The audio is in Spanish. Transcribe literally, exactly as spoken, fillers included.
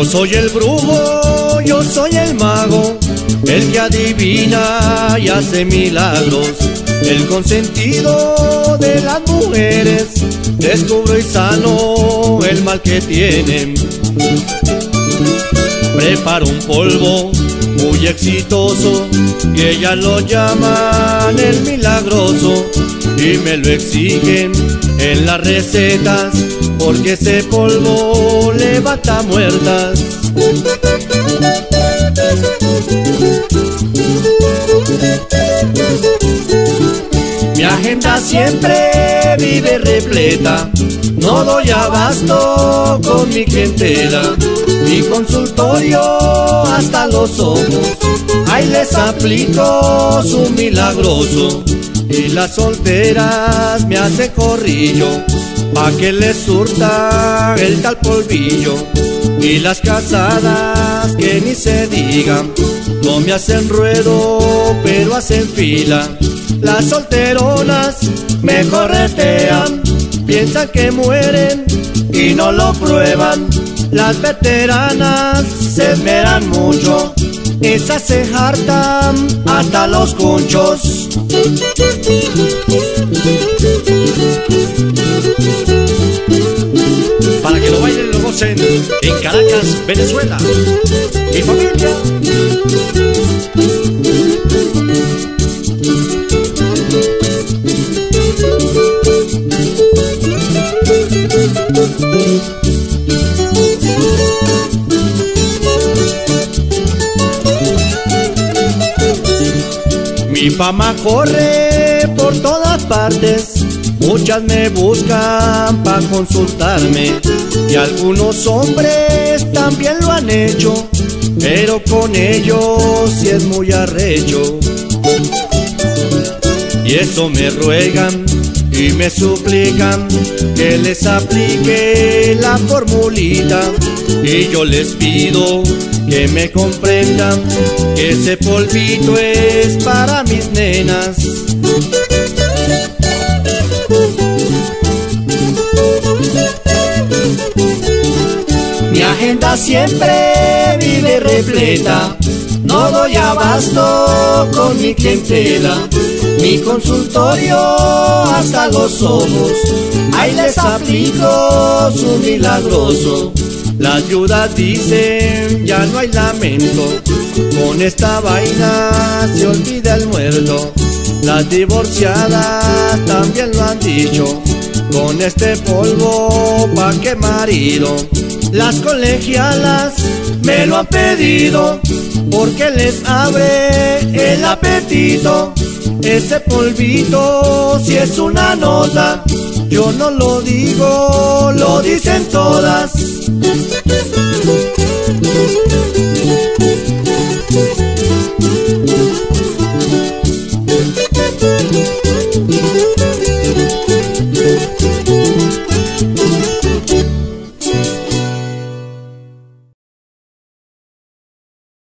soy el brujo, yo soy el mago, el que adivina y hace milagros, el consentido de las mujeres, descubro y sano el mal que tienen. Preparo un polvo muy exitoso y ellas lo llaman el milagroso, y me lo exigen en las recetas porque ese polvo levanta muertas. Mi agenda siempre vive repleta, no doy abasto con mi clientela. Mi consultorio hasta los ojos, ahí les aplico su milagroso. Y las solteras me hacen corrillo pa' que les surta el tal polvillo. Y las casadas que ni se digan, no me hacen ruedo pero hacen fila. Las solteronas me corretean, piensan que mueren y no lo prueban. Las veteranas se esmeran mucho, esas se hartan hasta los conchos. Para que lo bailen y lo gocen en Caracas, Venezuela. Mi familia. Mi fama corre por todas partes, muchas me buscan pa' consultarme, y algunos hombres también lo han hecho, pero con ellos sí es muy arrecho. Y eso me ruegan y me suplican que les aplique la formulita, y yo les pido que me comprendan que ese polvito es para mis nenas. Mi agenda siempre vive repleta, no doy abasto con mi clientela. Mi consultorio hasta los ojos, ahí les aplico su milagroso. Las viudas dicen ya no hay lamento, con esta vaina se olvida el muerto. Las divorciadas también lo han dicho, con este polvo pa' que marido. Las colegialas me lo han pedido porque les abre el apetito. Ese polvito si es una nota, yo no lo digo, lo dicen todas.